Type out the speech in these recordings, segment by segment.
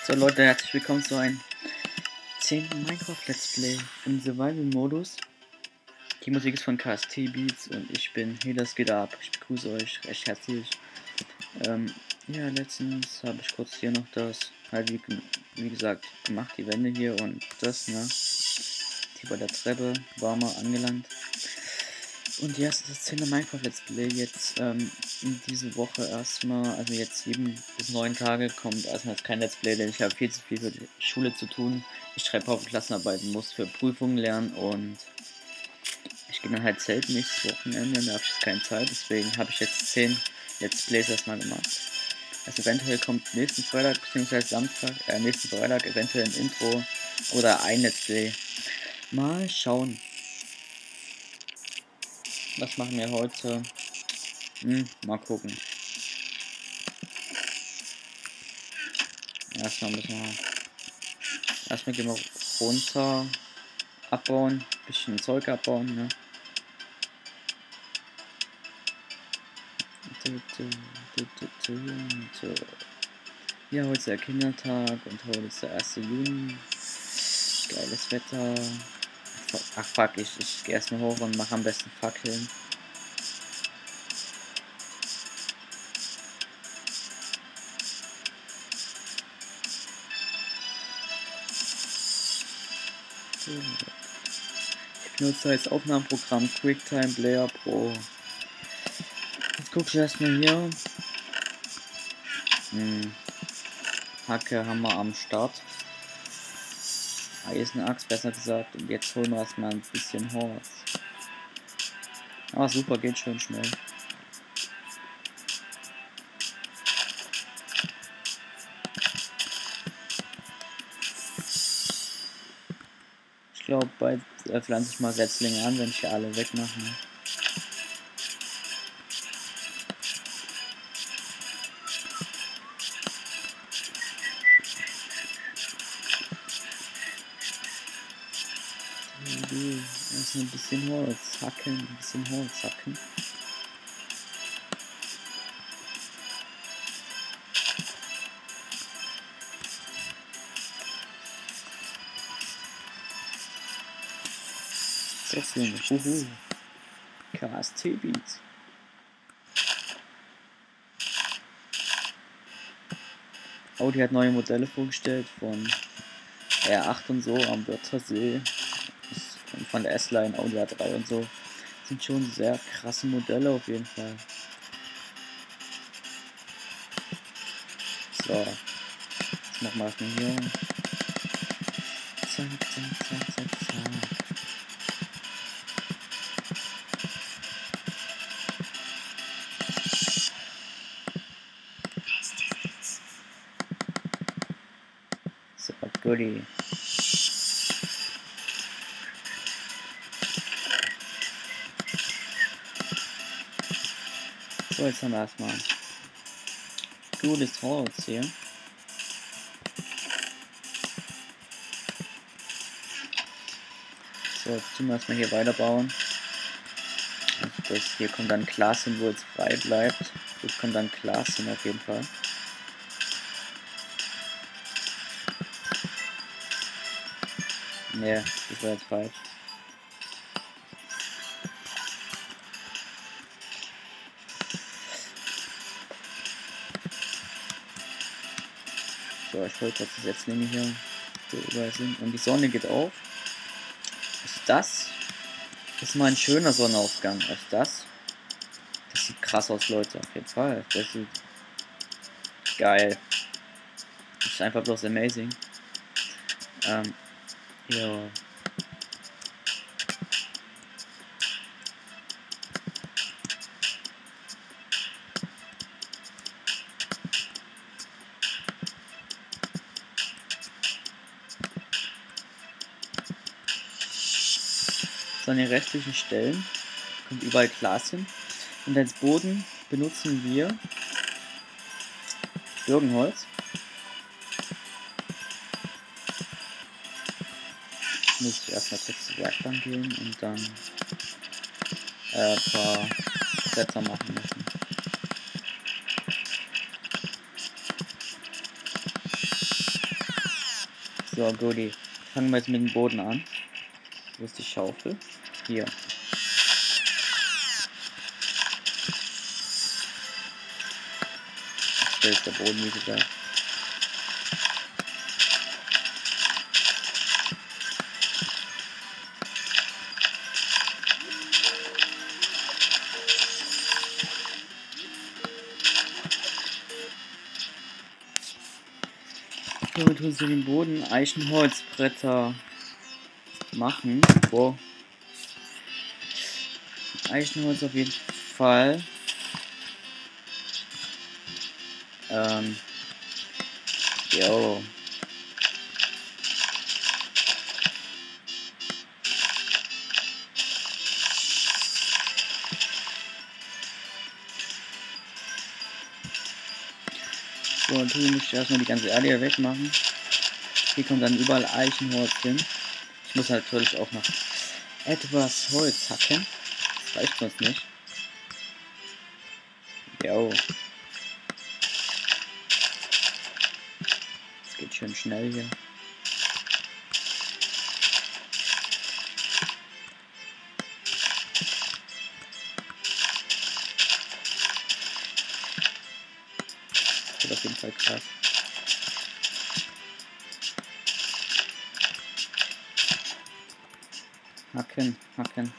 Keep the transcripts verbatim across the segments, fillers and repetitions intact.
So Leute, herzlich willkommen zu einem zehnten Minecraft Let's Play im Survival-Modus. Die Musik ist von K S T Beats und ich bin Hey, das geht ab. Ich begrüße euch recht herzlich. Ähm, ja, letztens habe ich kurz hier noch das, halt wie, wie gesagt, gemacht, die Wände hier und das, ne? Hier bei der Treppe war mal angelangt. Und ja, es ist das zehnte Minecraft Let's Play jetzt ähm, in diese Woche erstmal, also jetzt sieben bis neun Tage kommt erstmal kein Let's Play, denn ich habe viel zu viel für die Schule zu tun. Ich schreibe Hauptklassenarbeiten, muss für Prüfungen lernen und ich gehe dann halt selten nächstes Wochenende, da habe ich jetzt keine Zeit, deswegen habe ich jetzt zehn Let's Plays erstmal gemacht. Also eventuell kommt nächsten Freitag bzw. Samstag, äh, nächsten Freitag eventuell ein Intro oder ein Let's Play. Mal schauen. Was machen wir heute? Hm, mal gucken. Erstmal müssen wir. Erstmal gehen wir runter. Abbauen. Bisschen Zeug abbauen, ne? Ja, heute ist der Kindertag und heute ist der erste Juni. Geiles Wetter. Ach fuck, ich, ich gehe erstmal hoch und mache am besten Fackeln. Ich benutze als Aufnahmeprogramm QuickTime Player Pro. Jetzt gucke ich erstmal hier. Hm. Hacke haben wir am Start. Eisenaxt besser gesagt. Und jetzt holen wir erstmal ein bisschen Holz. Aber super, geht schön schnell. Ich glaube, bald äh, pflanze ich mal Setzlinge an, wenn ich hier alle wegmache. Ne? Erst ein bisschen Holz hacken, ein bisschen Holz hacken. Setzlinge, huhu. K S T Beats. Audi hat neue Modelle vorgestellt von R acht und so am Wörthersee. Und von der S-Line, Audi A drei und so. Sind schon sehr krasse Modelle auf jeden Fall. So. Jetzt machen wir erstmal hier. Zack, zack, zack, zack, zack. So, goodie. So, jetzt haben wir erstmal gutes Holz hier. So, jetzt tun wir erstmal hier weiterbauen. Also das hier kommt dann Glas hin, wo es frei bleibt. Das kommt dann Glas hin auf jeden Fall. Ne, das war jetzt falsch. So, ich wollte jetzt die Setzlinge hier so überall sind. Und die Sonne geht auf. Ist das? Das ist mal ein schöner Sonnenaufgang. Ist das? Das sieht krass aus, Leute. Auf jeden Fall. Das sieht geil. Das ist einfach bloß amazing. Ähm, ja. So, an den restlichen Stellen kommt überall Glas hin. Und als Boden benutzen wir Birkenholz. Muss ich erstmal kurz zur Werkbank gehen und dann äh, ein paar Setzer machen müssen. So, Goodie. Fangen wir jetzt mit dem Boden an. Wo ist die Schaufel? Hier. Das ist der Boden, wie gesagt. So, wir tun so den Boden Eichenholzbretter machen. Wow. Eichenholz auf jeden Fall. Ähm. Jo. So, dann tue ich erstmal die ganze Erde hier wegmachen. Hier kommt dann überall Eichenholz hin. Ich muss natürlich auch noch etwas Holz hacken. Das reicht sonst nicht. Jo. Das geht schön schnell hier. Das wird auf jeden Fall krass. Hacken, hacken.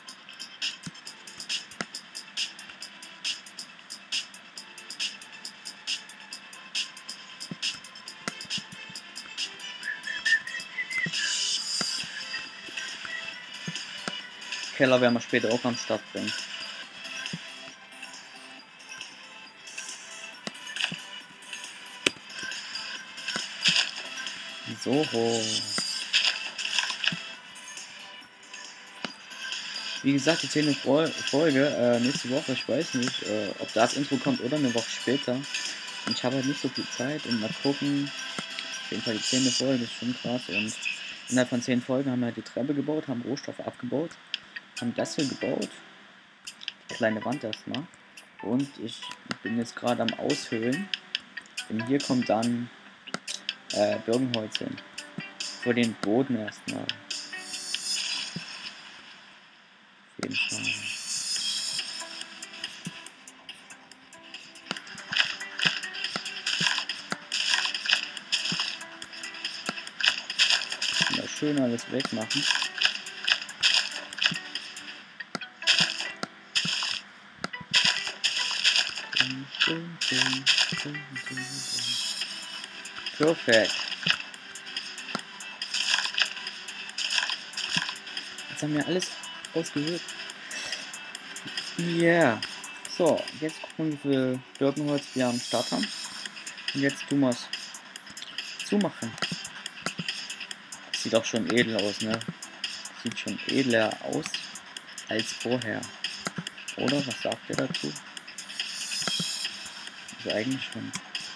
Keller werden wir später auch am Start bringen. So. Wie gesagt, die zehnte Folge, äh, nächste Woche, ich weiß nicht, äh, ob das Intro kommt oder eine Woche später. Und ich habe halt nicht so viel Zeit und mal gucken. Auf jeden Fall die zehnte Folge ist schon krass und innerhalb von zehn Folgen haben wir halt die Treppe gebaut, haben Rohstoffe abgebaut, haben das hier gebaut. Die kleine Wand erstmal. Und ich bin jetzt gerade am Aushöhlen. Denn hier kommt dann äh, Birkenholz hin. Für den Boden erstmal. Auf jeden Fall. Ja, schön alles wegmachen. Perfekt. Jetzt haben wir alles ausgewählt. Ja. Yeah. So, jetzt gucken wir, wie viel Birkenholz wir am Start haben. Und jetzt tun wir es zumachen. Das sieht auch schon edel aus, ne? Sieht schon edler aus als vorher. Oder? Was sagt ihr dazu? Also eigentlich schon.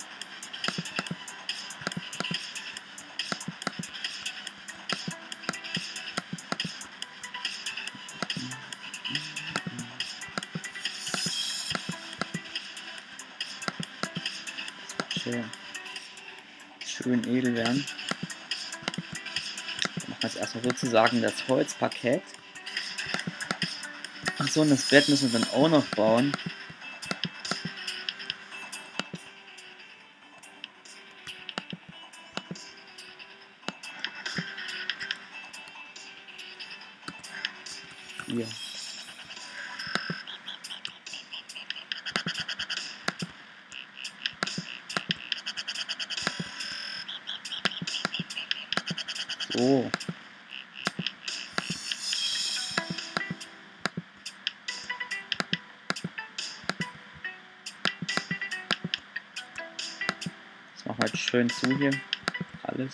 Schön. Schön edel werden. Dann machen wir jetzt erstmal sozusagen das Holzparkett. Ach so, und das Bett müssen wir dann auch noch bauen. Hier. So. Das machen wir jetzt schön zu hier. Alles.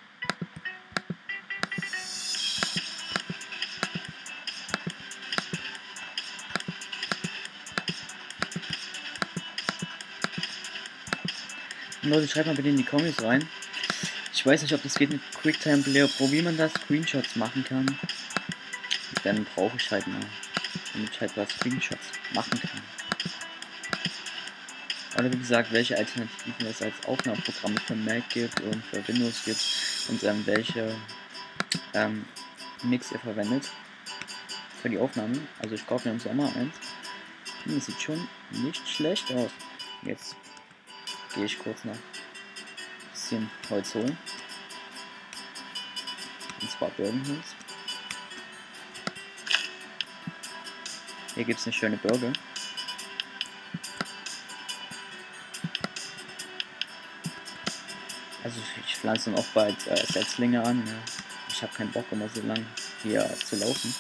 Leute, schreibt mal bitte in die Comments rein. Ich weiß nicht, ob das geht mit QuickTime Player Pro, wie man da Screenshots machen kann. Dann brauche ich halt mal, damit ich halt was Screenshots machen kann. Oder wie gesagt, welche Alternativen es als Aufnahmeprogramme für Mac gibt und für Windows gibt und ähm, welche ähm, Mix ihr verwendet für die Aufnahme. Also ich kaufe mir im Sommer eins. Hm, das sieht schon nicht schlecht aus. Jetzt gehe ich kurz noch ein bisschen Holz holen. Und zwar Birkenholz. Hier gibt es eine schöne Birke. Also ich, ich pflanze dann auch bald äh, Setzlinge an. Ja. Ich habe keinen Bock immer so lang hier zu laufen.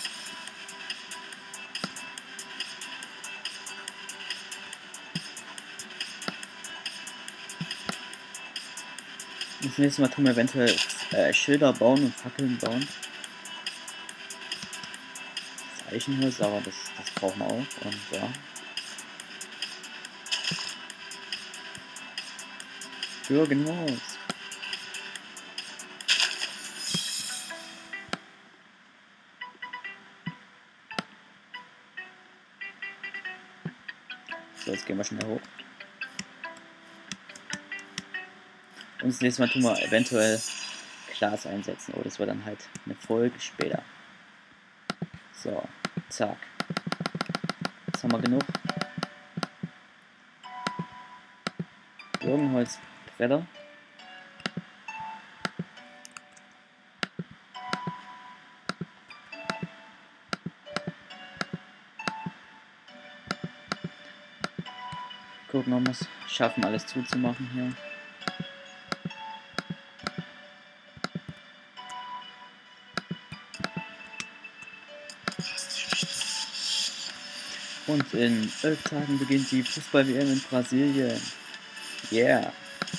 Das nächste Mal tun wir eventuell äh, Schilder bauen und Fackeln bauen. Das Eichenholz, aber das, das brauchen wir auch. Und ja. Birkenholz. So, jetzt gehen wir schnell hoch. Und das nächste Mal tun wir eventuell Glas einsetzen. Oh, das wird dann halt eine Folge später. So, zack. Jetzt haben wir genug Birkenholzbretter. Gucken, ob wir es schaffen, alles zuzumachen hier. Und in elf Tagen beginnt die Fußball-W M in Brasilien. Yeah.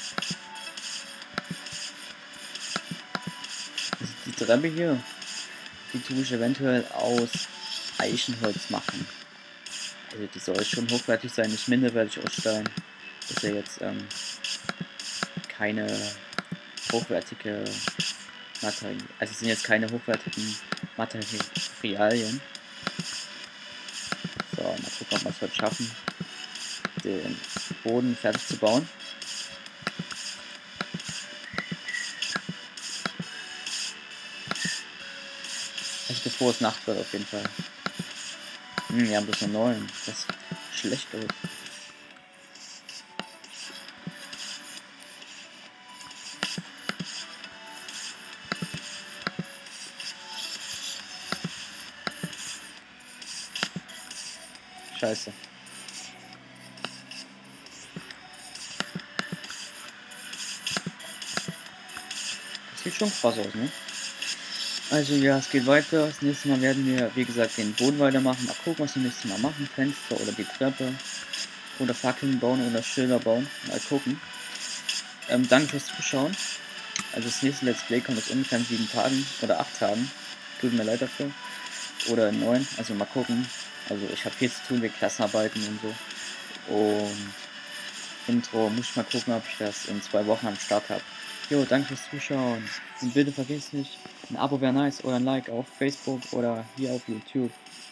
Also die Treppe hier, die tue ich eventuell aus Eichenholz machen. Also die soll schon hochwertig sein, nicht minderwertig aus Stein. Das ist ja jetzt ähm, keine hochwertige Materialien. Also es sind jetzt keine hochwertigen Materialien. So, mal gucken, ob wir es heute schaffen, den Boden fertig zu bauen. Also bevor es Nacht wird auf jeden Fall. Hm, wir haben bloß nur neun. Das ist schlecht aus. Scheiße. Das sieht schon krass aus, ne? Also ja, es geht weiter. Das nächste Mal werden wir, wie gesagt, den Boden weitermachen. Mal gucken, was wir nächstes Mal machen. Fenster oder die Treppe. Oder Fackeln bauen oder Schilder bauen. Mal gucken. Ähm, danke fürs Zuschauen. Also das nächste Let's Play kommt aus ungefähr in sieben Tagen oder acht Tagen. Tut mir leid dafür. Oder in neun. Also mal gucken. Also ich habe viel zu tun mit Klassenarbeiten und so. Und Intro muss ich mal gucken, ob ich das in zwei Wochen am Start habe. Jo, danke fürs Zuschauen. Und bitte vergiss nicht, ein Abo wäre nice oder ein Like auf Facebook oder hier auf YouTube.